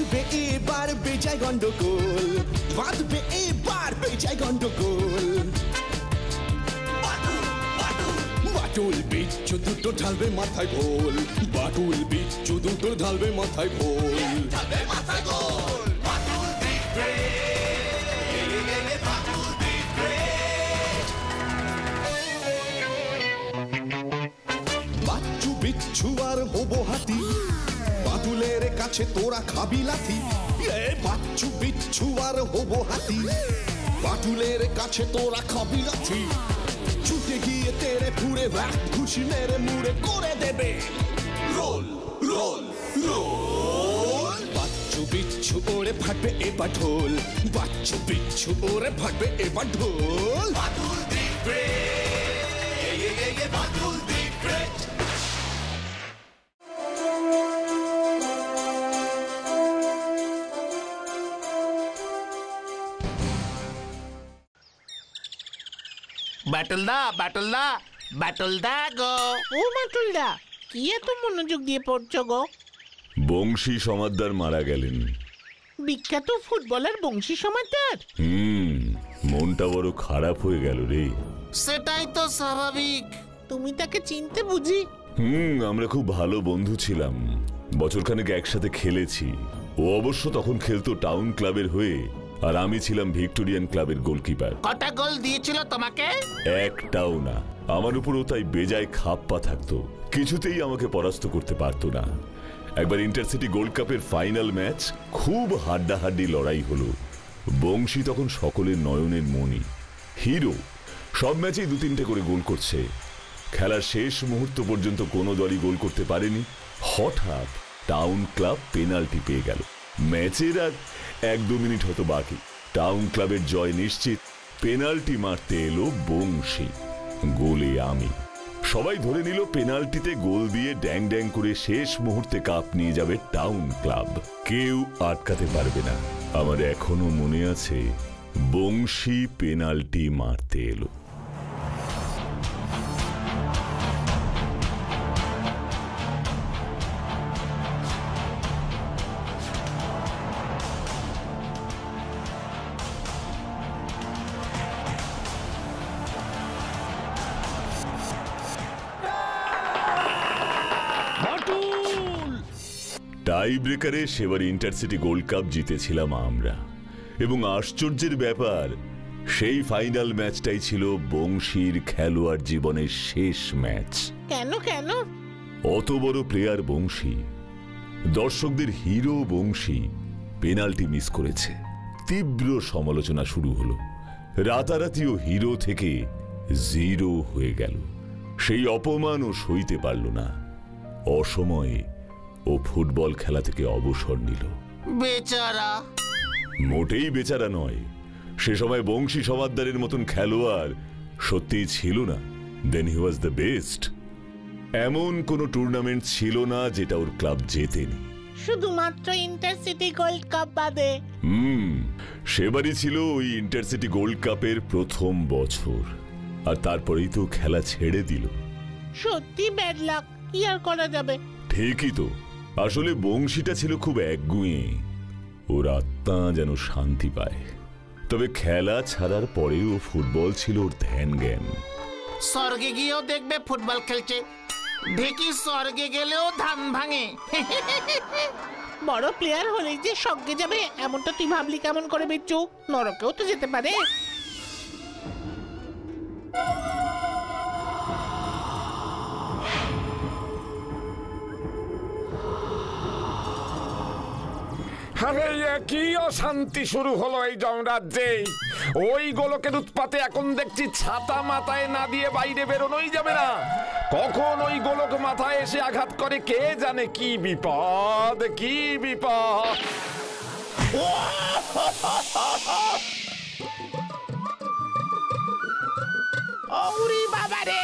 বাঁধবে এবার বেজায় গন্ডগোল, বাঁধবে এবার বেজায় গন্ডগোল। বাটুল বিচ্ছু দুটো ঢালবে মাথায় ভোল, বাটুল বিচ্ছু দুটো ঢালবে মাথায় ভোল। বাচ্চু বিচ্ছু আর হবো হাতি, বাটুলের কাছে তোরা খাবি লাথি। বাচ্চু বিচ্ছু আর হবো হাতি, বাটুলের কাছে তোরা খাবি লাথি। ছুটে গিয়ে তেরে ফুড়ে ঘুষি মেরে মুড়ে করে দেবে রোল রোল রোল। বাচ্চু বিচ্ছু ওরে ফাটবে এবার ঢোল, বাচ্চু বিচ্ছু ওরে ফাটবে এবার ঢোল। বাটুল দিবে বাটুল দিবে। বাটুলদা বাটুলদা বাটুলদা গো। ও বাটুলদা, কি এত মনোযোগ দিয়ে পড়ছো গো? বংশী সমাদ্দার মারা গেলেন। বিখ্যাত ফুটবলার বংশী সমাদ্দার? মনটা বড় খারাপ হয়ে গেল রে। সেটাই তো স্বাভাবিক। তুমি তাকে চিনতে বুঝি? আমরা খুব ভালো বন্ধু ছিলাম, বছরখানেক একসাথে খেলেছি। ও অবশ্য তখন খেলতো টাউন ক্লাবের হয়ে, আর আমি ছিলাম ভিক্টোরিয়ান ক্লাবের গোলকিপার। কটা গোল দিয়েছিল তোমাকে? একটাও না। আমার উপরও তাই বেজায় খাপ্পা থাকতো, কিছুতেই আমাকে পরাস্ত করতে পারতো না। একবার ইন্টারসিটি গোল্ড কাপের ফাইনাল ম্যাচ, খুব হাড্ডাহাড্ডি লড়াই হলো। বংশী তখন সকলের নয়নের মণি, হিরো। সব ম্যাচেই 2-3টে করে গোল করছে। খেলার শেষ মুহূর্ত পর্যন্ত কোনো দলই গোল করতে পারেনি। হঠাৎ টাউন ক্লাব পেনাল্টি পেয়ে গেল। ম্যাচের আর 1-2 মিনিট হতো বাকি। টাউন ক্লাবের জয় নিশ্চিত। পেনাল্টি মারতে এলো বংশী, গোলে আমি। সবাই ধরে নিল পেনাল্টিতে গোল দিয়ে ড্যাং ড্যাং করে শেষ মুহূর্তে কাপ নিয়ে যাবে টাউন ক্লাব। কেউ আটকাতে পারবে না। আমার এখনো মনে আছে, বংশী পেনাল্টি মারতে এলো। টাই ব্রেকারে সেবার ইন্টারসিটি গোল্ড কাপ জিতেছিলাম আমরা, এবং আশ্চর্যের ব্যাপার, সেই ফাইনাল ম্যাচটাই ছিল বংশীর খেলোয়াড় জীবনের শেষ ম্যাচ। কেন কেন? অত বড় প্লেয়ার বংশী, দর্শকদের হিরো বংশী পেনাল্টি মিস করেছে। তীব্র সমালোচনা শুরু হলো। রাতারাতিও হিরো থেকে জিরো হয়ে গেল। সেই অপমানও সইতে পারল না। অসময়ে ও ফুটবল খেলা থেকে অবসর নিল। বেচারা। মোটেই বেচারা নয়। সে সময় বংশী সমাদ্দারের মতন খেলোয়াড় সত্যিই ছিল না। Then he was the best. এমন কোন টুর্নামেন্ট ছিল না যেটা ওর ক্লাব জেতেনি। শুধুমাত্র ইন্টারসিটি গোল্ড কাপ বাদে। সেবারই ছিল ওই ইন্টারসিটি গোল্ড কাপের প্রথম বছর, আর তারপরেই তো খেলা ছেড়ে দিল। সত্যি ব্যাড লাক, কি আর করা যাবে। ঠিকই তো। আসলে বংশীটা ছিল খুব একগুঁয়ে। ওর আত্মা যেন শান্তি পায়। তবে খেলা ছাড়ার পরেও ফুটবল ছিল ওর ধ্যান জ্ঞান। স্বর্গে গিয়েও দেখবে ফুটবল খেলছে। ঢেকি স্বর্গে গেলেও ধান ভাঙে। বড় প্লেয়ার হলেই যে স্বর্গে যাবে এমনটা তুই ভাবলি কেমন করে বিচ্ছু? নরকেও তো যেতে পারে। আরে কি অশান্তি শুরু হলো এই যমরাজ্যে। ওই গোলকের উৎপাতে এখন দেখছি ছাতা মাথায় না দিয়ে বাইরে বেরোনোই যাবে না। কখন ওই গোলক মাথায় এসে আঘাত করে কে জানে। কি বিপদ, কি বিপদ। ওরে বাবা রে!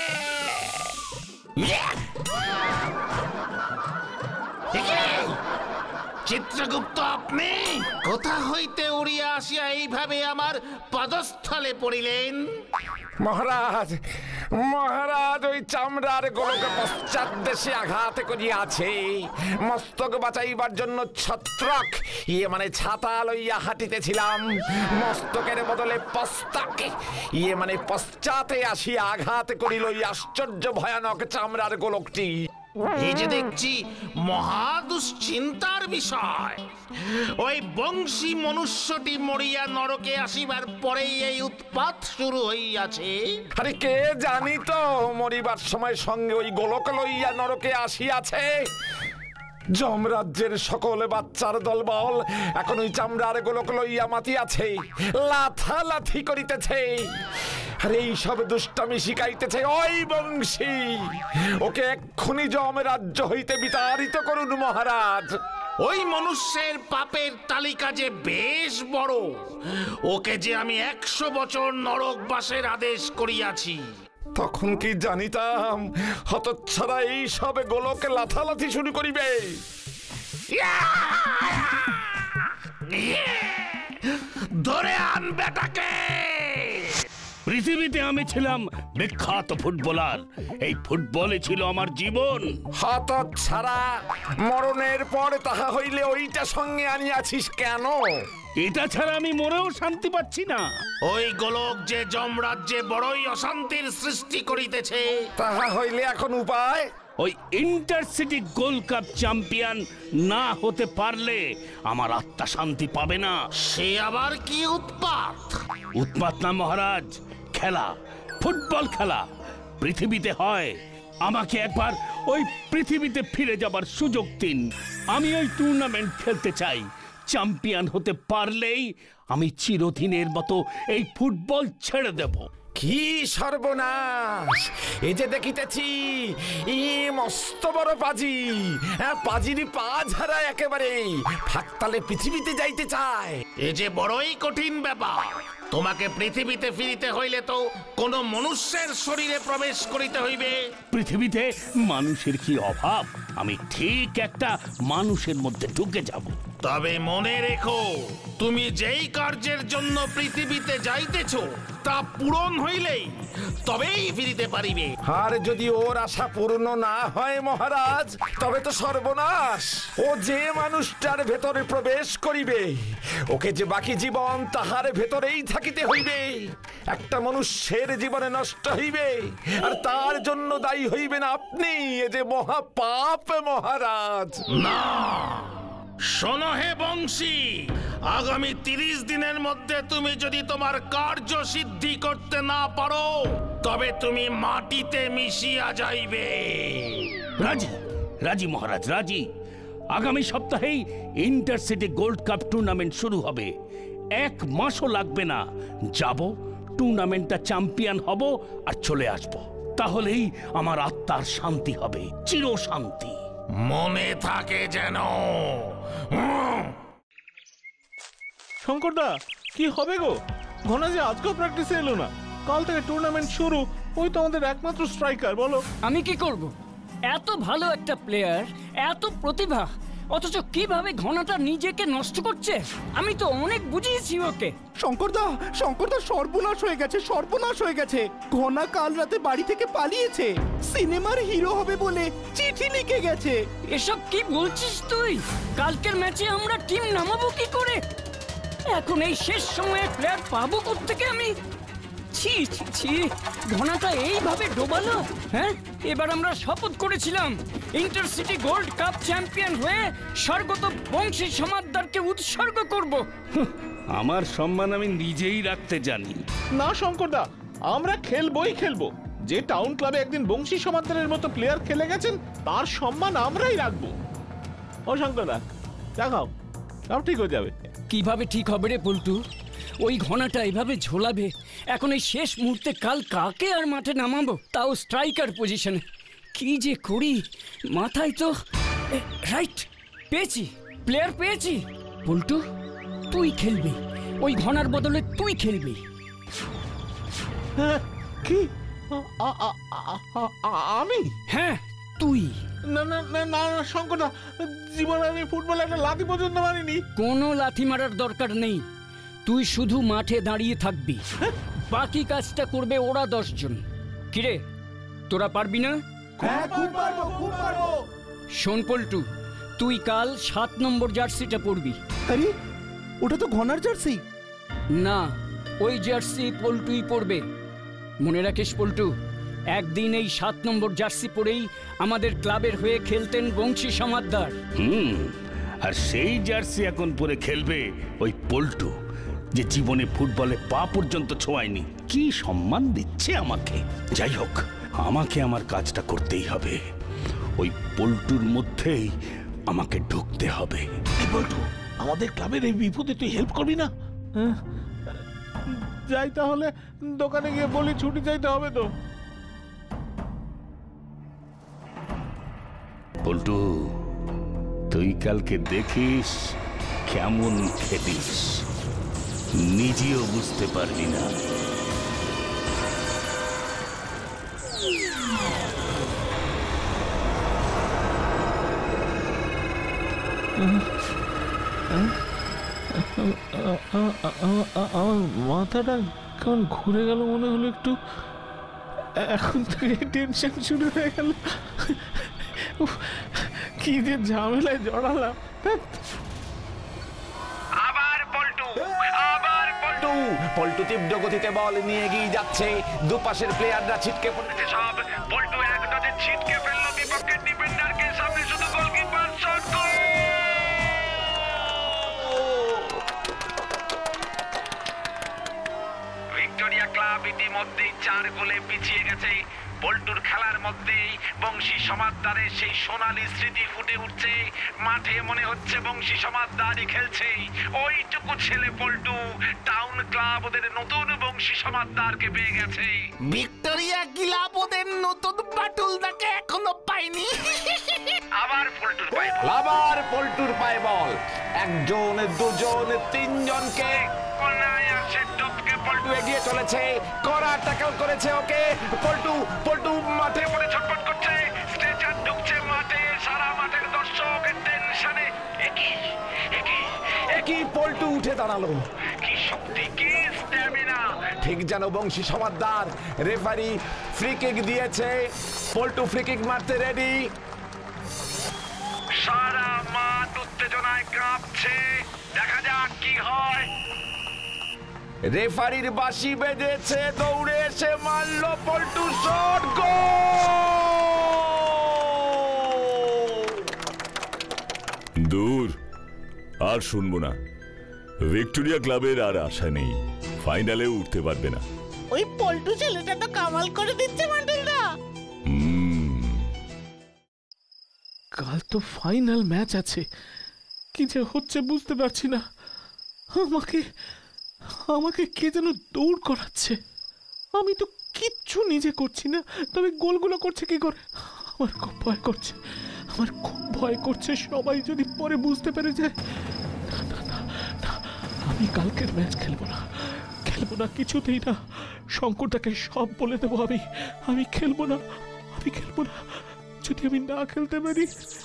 চিত্রগুপ্ত, আপনি কোথা হইতে উড়িয়া আসিয়া এইভাবে আমার পদস্থলে পড়িলেন? মহারাজ মহারাজ ওই চামড়ার গোলকে পশ্চাৎ দেশে আঘাত করিয়াছে, মস্তক বাঁচাইবার জন্য ছত্রক মানে ছাতা লইয়া হাঁটিতেছিলাম, মস্তকের বদলে পস্তাক মানে পশ্চাতে আসিয়া আঘাত করিল ওই আশ্চর্য ভয়ানক চামড়ার গোলকটি। এই যে দেখছি মহা দুশ্চিন্তার বিষয়। ওই বংশী মনুষ্যটি মরিয়া নরকে আসিবার পরেই এই উৎপাত শুরু হইয়াছে। আরে কে জানি তো মরিবার সময় সঙ্গে ওই গোলক লইয়া নরকে আসিয়াছে। যমরাজ্যের সকল বাচ্চার দলবল এখন ওই চামড়ার গোলক লইয়া মাতিয়াছে, লাথালাথি করিতেছে। আর এই সব দুষ্টামি শিখাইতেছে ওই বংশী। ওকে এক্ষুনি যমরাজ্য হইতে বিতাড়িত করুন মহারাজ। ওই মনুষ্যের পাপের তালিকা যে বেশ বড়, ওকে যে আমি 100 বছর নরকবাসের আদেশ করিয়াছি। তখন কি জানিতাম হতচ্ছাড়া এই সব গোলকে লাথালাথি শুরু করিবে। ধরে আন বেটাকে। পৃথিবীতে আমি ছিলাম বিখ্যাত ফুটবলার, এই ফুটবলে ছিল আমার জীবন। হতচ্ছাড়া, মরণের পর তাহা হইলে ওইটা সঙ্গে আনিয়াছিস কেন? এটা ছাড়া আমি মরেও শান্তি পাচ্ছি না। ওই গোলক যে যমরাজ্যে বড়ই অশান্তির সৃষ্টি করিতেছে। তাহা হইলে এখন উপায়? ওই ইন্টারসিটি গোল্ড কাপ চ্যাম্পিয়ন না হতে পারলে আমার আত্মা শান্তি পাবে না। সে আবার কি উৎপাত? উৎপাত না মহারাজ, খেলা, ফুটবল খেলা পৃথিবীতে হয়। আমাকে একবার ওই পৃথিবীতে ফিরে যাবার সুযোগ দিন। আমি ওই টুর্নামেন্ট খেলতে চাই। চ্যাম্পিয়ন হতে পারলেই আমি চিরদিনের মতো এই ফুটবল ছেড়ে দেব। কি সর্বনাশ! এই যে দেখিতেছি মস্ত বড় পাজি, পাজিরি পা ঝাড়া একেবারে ফাঁকতালে পৃথিবীতে যাইতে চায়। এ যে বড়ই কঠিন ব্যাপার। তোমাকে পৃথিবীতে ফিরিতে হইলে তো কোন মনুষ্যের শরীরে প্রবেশ করিতে হইবে। পৃথিবীতে মানুষের কি অভাব? আমি ঠিক একটা মানুষের মধ্যে ঢুকে যাব। তবে মনে রেখো, তুমি যেই কার্যের জন্য পৃথিবীতে যাইতেছ তা পূরণ হইলেই তবেই ফিরিতে পারিবে। আর যদি ওর আশা পূর্ণ না হয় মহারাজ, তবে তো সর্বনাশ। ও যে মানুষটার ভেতরে প্রবেশ করিবে, ওকে যে বাকি জীবন তাহার ভেতরেই থাকিতে হইবে। একটা মনুষ্যের জীবনে নষ্ট হইবে, আর তার জন্য দায়ী হইবেন আপনি। এ যে মহাপাপ মহারাজ। না, শোনো হে বংশী, আগামী 30 দিনের মধ্যে তুমি যদি তোমার কার্য সিদ্ধি করতে না পারো, তবে তুমি মাটিতে মিশিয়া যাইবে। রাজি, রাজি মহারাজ, রাজি। আগামী সপ্তাহেই ইন্টারসিটি গোল্ড কাপ টুর্নামেন্ট শুরু হবে। 1 মাসও লাগবে না। যাব, টুর্নামেন্টটা চ্যাম্পিয়ন হব আর চলে আসব। তাহলেই আমার আত্মার শান্তি হবে, চির শান্তি। মনে থাকে যেন। শঙ্করদা, কি হবে গো? ঘনা যে আজকেও প্র্যাকটিসে এলো না। কাল থেকে টুর্নামেন্ট শুরু। ওই তো আমাদের একমাত্র স্ট্রাইকার। বলো আমি কি করব? এত ভালো একটা প্লেয়ার, এত প্রতিভা, অথচ কিভাবে ঘনাটা নিজেকে নষ্ট করছে। আমি তো অনেক বুঝিয়েছি ওকে। শঙ্করদা, শঙ্করদা, সর্বনাশ হয়ে গেছে, সর্বনাশ হয়ে গেছে। ঘনা কাল রাতে বাড়ি থেকে পালিয়েছে। সিনেমার হিরো হবে বলে চিঠি লিখে গেছে। এসব কি বলছিস তুই? কালকের ম্যাচে আমরা টিম নামাবো কি করে? এখন এই শেষ সময়ে প্লেয়ার পাবো কোত্থেকে আমি? ছি ছি ছি, ঘনাটা এইভাবে ডোবালো। হ্যাঁ, এবার আমরা শপথ করেছিলাম ইন্টারসিটি গোল্ড কাপ চ্যাম্পিয়ন হয়ে স্বর্গত বংশী সমাদদারকে উৎসর্গ করব। আমার সম্মান আমি নিজেই রাখতে জানি। না শঙ্করদা, আমরা খেলবই খেলবো। যে টাউন ক্লাবে একদিন বংশী সমাদ্দারের মতো প্লেয়ার খেলে গেছেন, তার সম্মান আমরাই রাখবো। ও শঙ্করদা, দেখাও, সব ঠিক হয়ে যাবে। কিভাবে ঠিক হবে রে পল্টু? ওই ঘনাটা এভাবে ঝোলাবে। এখন এই শেষ মুহূর্তে কাল কাকে আর মাঠে নামাবো, তাও স্ট্রাইকার পজিশনে। কি যে করি মাথায় তো। রাইট, পেয়েছি, প্লেয়ার পেয়েছি। পল্টু, তুই খেলবি, ওই ঘনার বদলে তুই খেলবি। কি? আমি? হ্যাঁ, তুই। না না না না শঙ্করদা, জীবনে আমি ফুটবল একটা লাথি পর্যন্ত মারিনি। কোনো লাথি মারার দরকার নেই, তুই শুধু মাঠে দাঁড়িয়ে থাকবি। বাকি কাজটা করবে ওরা 10 জন। কিরে, তোরা পারবি না? হ্যাঁ, খুব পারবো, খুব পারবো। শোন পল্টু, তুই কাল 7 নম্বর জার্সিটা পরবি। আরে, ওটা তো ঘনার জার্সি। না, ওই জার্সি পল্টুই পরবে। মনে রাখিস পল্টু, একদিন এই 7 নম্বর জার্সি পরেই আমাদের ক্লাবের হয়ে খেলতেন বংশী সমাদ্দার। আর সেই জার্সি এখন পরে খেলবে ওই পল্টু, যে জীবনে ফুটবলে পা পর্যন্ত ছোঁয়ায়নি। কি সম্মান দিচ্ছে আমাকে! যাই হোক, আমাকে আমার কাজটা করতেই হবে। ওই পল্টুর মধ্যেই আমাকে ঢুকতে হবে। পল্টু, আমাদের ক্লাবের এই বিপদে তুই হেল্প করবি না? যাই তাহলে, দোকানে গিয়ে বলি ছুটি চাইতে হবে তো। পল্টু, তুই কালকে দেখিস কেমন খেলিস, নিজেও বুঝতে পারবি না। মাথাটা কেমন ঘুরে গেল মনে হলো একটু। এখন থেকে টেনশন শুরু হয়ে গেল। কি যে ঝামেলায় জড়ালাম। পল্টু তীব্র গতিতে বল নিয়ে এগিয়ে যাচ্ছে, দুপাশের প্লেয়াররা ছিটকে পড়েছে সব। পল্টু এক ডজে ছিটকে ফেললো বিপক্ষের ডিফেন্ডারকে, সামনে শুধু goalkeeper. Shot goal! Victoria club ইতিমধ্যেই 4 গোলে পিছিয়ে গেছে। পল্টুর খেলার মধ্যেই বংশী সমাদ্দারের সেই সোনালী স্মৃতি ফুটে উঠছে। মাঠে মনে হচ্ছে বংশী সমাদ্দারই খেলছে। ওইটুকু ছেলে পল্টু, টাউন ক্লাব ওদের নতুন বংশী সমাদ্দারকে পেয়ে গেছে। ভিক্টোরিয়া ক্লাব ওদের নতুন বাটুলদাকে এখনো পায়নি। আবার পল্টুর পায়ে বল। একজন, দুজন, 3 জনকে অনায়াসে টপকে পল্টু এগিয়ে চলেছে। কড়া ট্যাকল করেছে ওকে। পল্টু মাঠে পড়ে ছটফট করছে। স্ট্রেচার ঢুকছে মাঠে, সারা মাঠের দর্শক টেনশনে। একই পল্টু উঠে দাঁড়ালো। কি শক্তি, কি স্ট্যামিনা! ঠিক যেন Banshi Samaddar. Referee free kick দিয়েছে। পল্টু ফ্রি কিক মারতে রেডি। সারা মাঠ উত্তেজনায় কাঁপছে। দেখা যাক কি হয়। রেফারির বাঁশি বেজেছে, দৌড়ে এসে মারলো পল্টু। Shot goal! দূর, আর শুনবো না। ভিক্টোরিয়া ক্লাবের আর আশা নেই, ফাইনালে উঠতে পারবে না। ওই পল্টু ছেলেটা তো কামাল করে দিচ্ছে বান্টুলদা। কাল তো ফাইনাল ম্যাচ আছে, কি যে হচ্ছে বুঝতে পারছি না। আমাকে কে যেন দৌড় করাচ্ছে। আমি তো কিচ্ছু নিজে করছি না, তবে গোলগুলো করছে কি করে। আমার খুব ভয় করছে, সবাই যদি পরে বুঝতে পেরে যায়। না, আমি কালকের ম্যাচ খেলবো না কিছুতেই না। শঙ্করদাকে সব বলে দেবো আমি খেলবো না। যদি আমি না খেলতে পারি,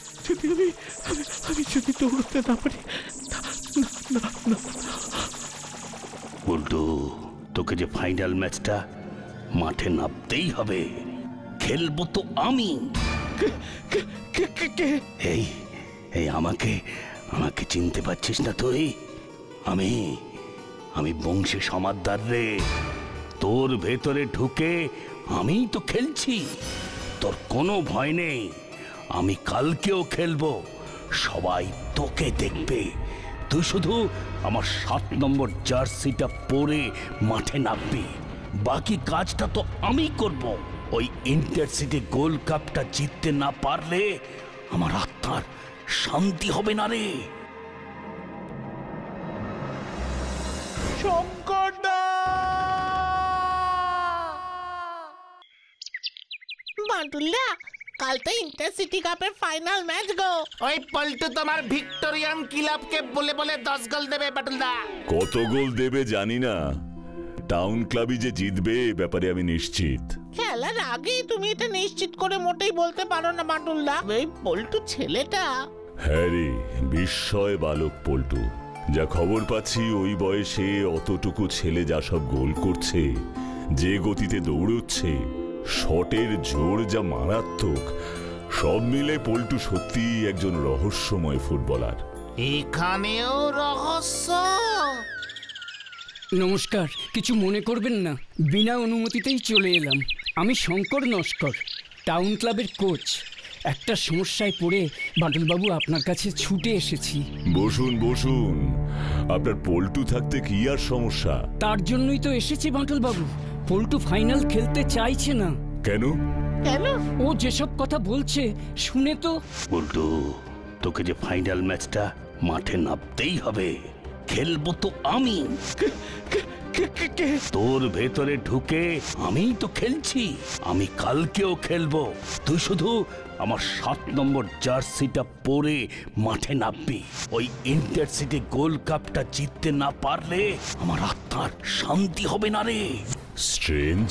যদি দৌড়তে না পারি, না। পল্টু, তোকে যে ফাইনাল ম্যাচটা মাঠে নামতেই হবে। খেলবো তো আমি। এই আমাকে চিনতে পারছিস না তুই? আমি বংশী সমাদ্দার রে। তোর ভেতরে ঢুকে আমিই তো খেলছি। তোর কোনো ভয় নেই, আমি কালকেও খেলবো। সবাই তোকে দেখবে। তুই শুধু আমার 7 নম্বর জার্সিটা পরে মাঠে নামবি। বাকি কাজটা তো আমি করব। ওই ইন্টারসিটি গোল্ড কাপটা জিততে না পারলে আমার আত্মার শান্তি হবে না রে। শঙ্করদা! বান্টুলদা, কাল তো ইন্টারসিটি কাপের ফাইনাল ম্যাচ গো। ওই পল্টু তোমার ভিক্টোরিয়ান ক্লাবকে বলে 10 গোল দেবে বাটুলদা। কত গোল দেবে জানি না, টাউন ক্লাবই যে জিতবে এ ব্যাপারে আমি নিশ্চিত। খেলার আগেই তুমি এটা নিশ্চিত করে মোটেই বলতে পারো না বান্টুলদা। এই পল্টু ছেলেটা। হ্যাঁ রে, বিস্ময় বালক পল্টু। যা খবর পাচ্ছি ওই বয়সে অতটুকু ছেলে যা সব গোল করছে, যে গতিতে দৌড়চ্ছে, শটের জোর যা মারাত্মক, সব মিলে পল্টু সত্যিই একজন রহস্যময় ফুটবলার। এখানেও রহস্য। নমস্কার, কিছু মনে করবেন না, বিনা অনুমতিতেই চলে এলাম। আমি শঙ্কর নস্কর, টাউন ক্লাবের কোচ। একটা সমস্যায় পড়ে বাটুলবাবু আপনার কাছে ছুটে এসেছি। বসুন বসুন, আপনার পল্টু থাকতে কি আর সমস্যা? তার জন্যই তো এসেছি বাটুলবাবু। পল্টু ফাইনাল খেলতে চাইছে না। কেন? ও যেসব কথা বলছে শুনে তো। পল্টু, তোকে যে ফাইনাল ম্যাচটা মাঠে নামতেই হবে। খেলবো তো আমি। তোর ভেতরে ঢুকে আমিই তো খেলছি। আমি কালকেও খেলবো। তুই শুধু আমার 7 নম্বর জার্সিটা পরে মাঠে নামবি। ওই ইন্টারসিটি গোল্ড কাপটা জিততে না পারলে আমার আত্মার শান্তি হবে না রে। স্ট্রেঞ্জ।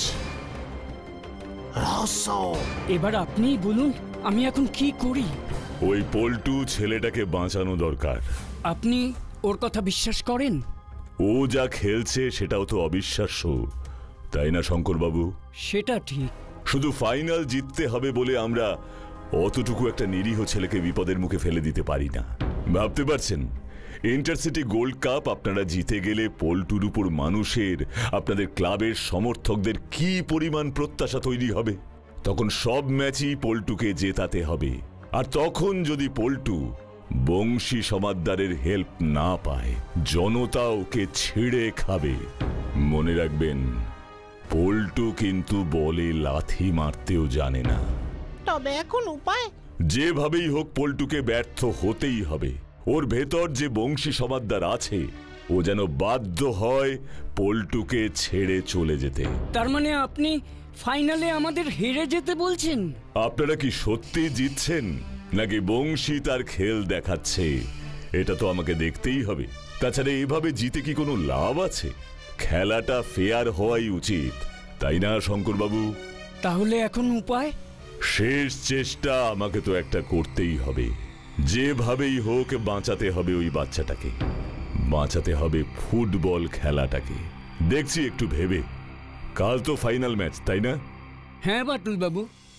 রহস্য। এবার আপনিই বলুন, আমি এখন কি করি? ওই পল্টু ছেলেটাকে বাঁচানো দরকার। আপনি ওর কথা বিশ্বাস করেন? ও যা খেলছে সেটাও তো অবিশ্বাস্য, তাই না শঙ্করবাবু? সেটা ঠিক। শুধু ফাইনাল জিততে হবে বলে আমরা অতটুকু একটা নিরীহ ছেলেকে বিপদের মুখে ফেলে দিতে পারি না। ভাবতে পারছেন, ইন্টারসিটি গোল্ড কাপ আপনারা জিতে গেলে পল্টুর উপর মানুষের, আপনাদের ক্লাবের সমর্থকদের কি পরিমাণ প্রত্যাশা তৈরি হবে। তখন সব ম্যাচই পল্টুকে জেতাতে হবে। আর তখন যদি পল্টু বংশী সমাদ্দারের হেল্প না পায়, জনতা ওকে ছিঁড়ে খাবে। মনে রাখবেন, পল্টু কিন্তু বলে লাথি মারতেও জানে না। তবে এখন উপায়? যেভাবেই হোক পল্টুকে ব্যর্থ হতেই হবে। ওর ভেতর যে বংশী সমাদ্দার আছে, ও যেন বাধ্য হয় পল্টুকে ছেড়ে চলে যেতে। তার মানে আপনি ফাইনালে আমাদের হেরে যেতে বলছেন? আপনারা কি সত্যি জিতছেন নাকি বংশী তার খেল দেখাচ্ছে, এটা তো আমাকে দেখতেই হবে। তাছাড়া এভাবে জিতে কি কোনো লাভ আছে? খেলাটা ফেয়ার হওয়াই উচিত, তাই না শঙ্করবাবু? তাহলে এখন উপায়? শেষ চেষ্টা আমাকে তো একটা করতেই হবে। যেভাবেই হোক বাঁচাতে হবে ওই বাচ্চাটাকে, বাঁচাতে হবে ফুটবল খেলাটাকে। দেখছি একটু ভেবে, কাল তো ফাইনাল ম্যাচ, তাই না? হ্যাঁ বাটুলবাবু।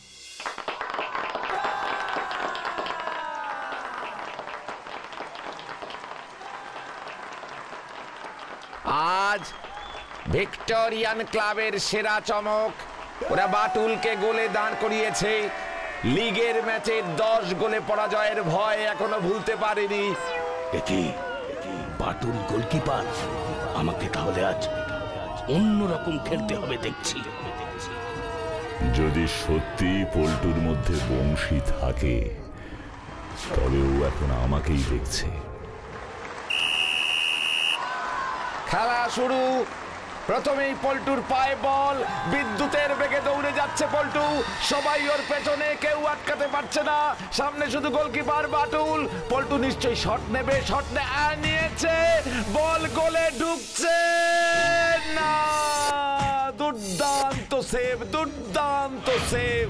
আজ ভিক্টোরিয়ান ক্লাবের সেরা চমক, ওরা বাটুলকে গোলে দাঁড় করিয়েছে। লিগের ম্যাচে 10 গোলে পরাজয়ের ভয় এখনো ভুলতে পারেনি। একই বাটুল গোলকিপার। আমাকে তাহলে আজ অন্যরকম খেলতে হবে দেখছি। যদি সত্যি পল্টুর মধ্যে বংশী থাকে, তবে ও এখন আমাকেই দেখছে। খেলা শুরু। প্রথমেই পল্টুর পায়ে বল, বিদ্যুতের বেগে দৌড়ে যাচ্ছে পল্টু। সবাই ওর পেছনে, কেউ আটকাতে পারছে না। সামনে শুধু গোলকিপার বাটুল। পল্টু নিশ্চয়ই শট নেবে, শট নিয়েছে, বল গোলে ঢুকছে না। দুর্দান্ত সেভ, দুর্দান্ত সেভ।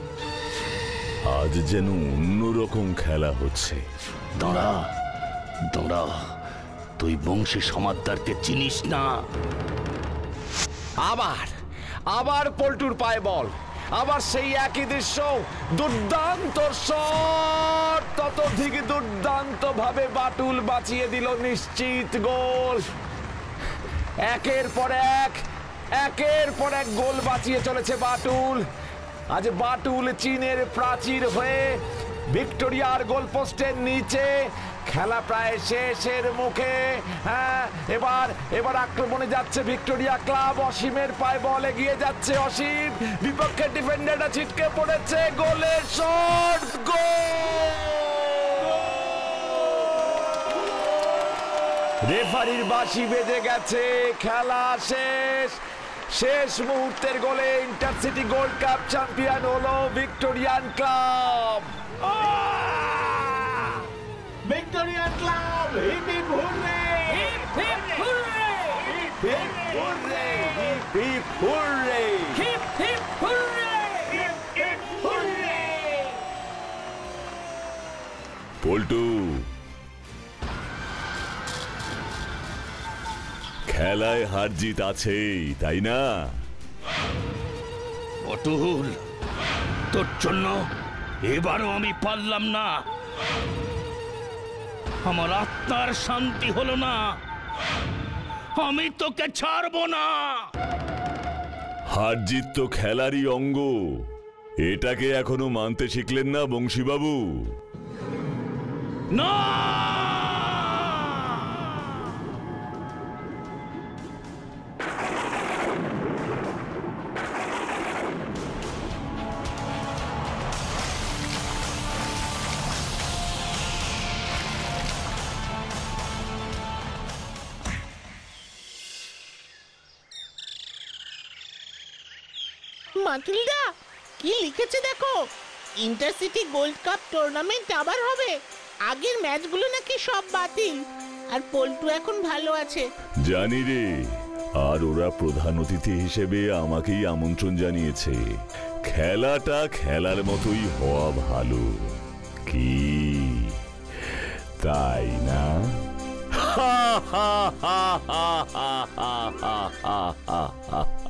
আজ যেন অন্যরকম খেলা হচ্ছে। দাঁড়া দাঁড়া, তুই বংশী সমাদ্দারকে চিনিস না? আবার আবার পল্টুর পায়ে বল, আবার সেই একই দৃশ্য। দুর্দান্ত শট, ততোধিক দুর্দান্ত ভাবে বাটুল বাঁচিয়ে দিল নিশ্চিত গোল। একের পর এক গোল বাঁচিয়ে চলেছে বাটুল। আজ বাটুল চীনের প্রাচীর হয়ে ভিক্টোরিয়ার গোলপোস্টের নিচে। খেলা প্রায় শেষের মুখে। হ্যাঁ, এবার আক্রমণে যাচ্ছে ভিক্টোরিয়া ক্লাব। অসীমের পায়ে বল এগিয়ে যাচ্ছে অসীম, বিপক্ষের ডিফেন্ডারটা ছিটকে পড়েছে। গোলের শট, গোল! রেফারির বাঁশি বেজে গেছে, খেলা শেষ। শেষ মুহূর্তের গোলে ইন্টারসিটি গোল্ড কাপ চ্যাম্পিয়ন হলো Victorian club. Victorian club, hip hip hooray! Hip hip hooray! Hip hip hooray! Hip hip hooray! Hip hip hooray! Hip hip hooray! Paltu, খেলায় হার জিত আছেই, তাই না? অতুল, তোর জন্য এবারও আমি পারলাম না। আমার আত্মার শান্তি হলো না। আমি তোকে ছাড়বো না। হার জিত তো খেলারই অঙ্গ, এটাকে এখনো মানতে শিখলেন না বংশীবাবু? না, মাটুলদা কি লিখেছে দেখো, ইন্টারসিটি গোল্ড কাপ টুর্নামেন্ট আবার হবে। আগের ম্যাচগুলো নাকি সব বাতিল, আর পল্টু এখন ভালো আছে। জানি রে, আর ওরা প্রধান অতিথি হিসেবে আমাকেই আমন্ত্রণ জানিয়েছে। খেলাটা খেলার মতোই হওয়া ভালো, কি তাই না? হা হা হা হা হা হা হা হা।